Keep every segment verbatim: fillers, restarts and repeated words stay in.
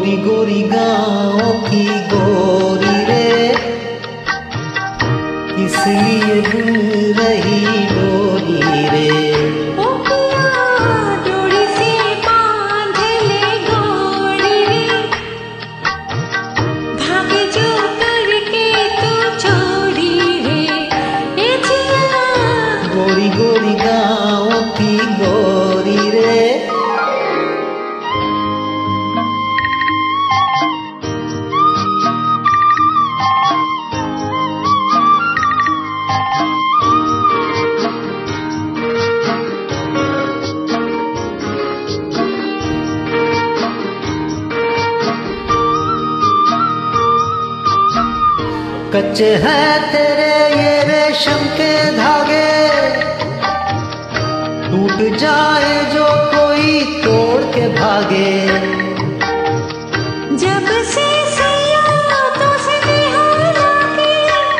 गोरी गोरी गाँव की गोरी रे, इसलिए बुन रही डोरी रे। गोरी गोरी गाँव की गोरी रे, कच्चे हैं तेरे ये रेशम के धागे, टूट जाए जो कोई तोड़ के भागे। जब से सैया तो से निहारा के,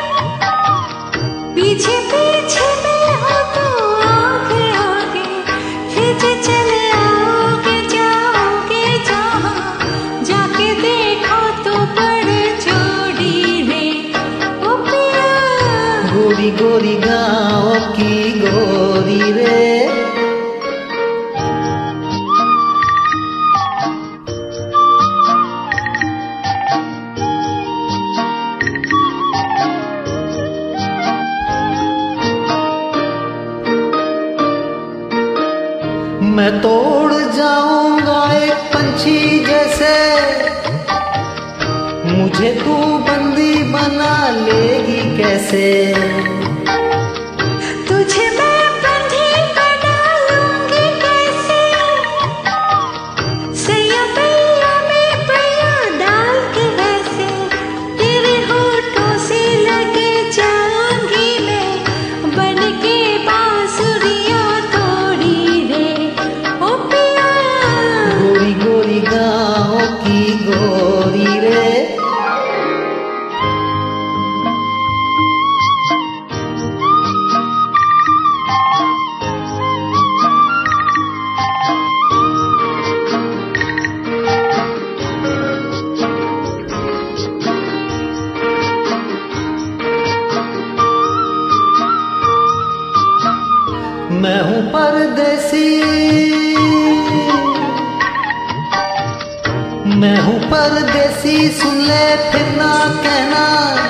पीछे पीछे में हो तो आगे आगे, खींच चले आओगे जाओगे जहाँ, जाके देखो तो बड़े जोड़ी रे। ओ पिया गोरी गोरी गाँव की गोरी रे, मैं तोड़ जाऊंगा एक पंछी जैसे, मुझे तू बंदी बना लेगी कैसे। तुझे मैं बंदी बना लूंगी कैसे, सैया पैया में पैया डाल के वैसे, तेरे होठों से लगे जाऊंगी मैं, बन के बांसुरियां तोड़ी रे। ओ पिया गोरी गोरी गाँव की गोरी रे, मैं हूँ परदेसी, मैं हूँ परदेसी, सुन ले फिर ना कहना,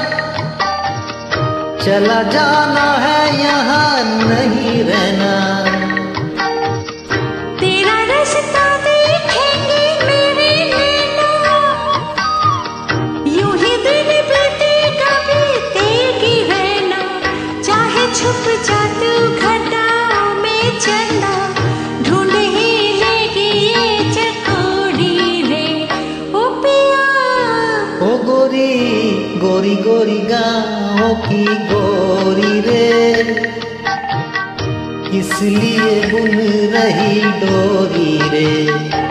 चला जाना है यहाँ नहीं रहना। तेरा रास्ता देखेंगे मेरे नैना, यूं ही दिन बीतेगा बीतेगी रहना, चाहे छुप जा तू घटाओं में चंदा, ढूंढ ही लेगी ये चकोरी रे। ओ पिया ओ गोरी गोरी गोरी गाँव की गोरी रे, किस लिए बुन रही डोरी रे।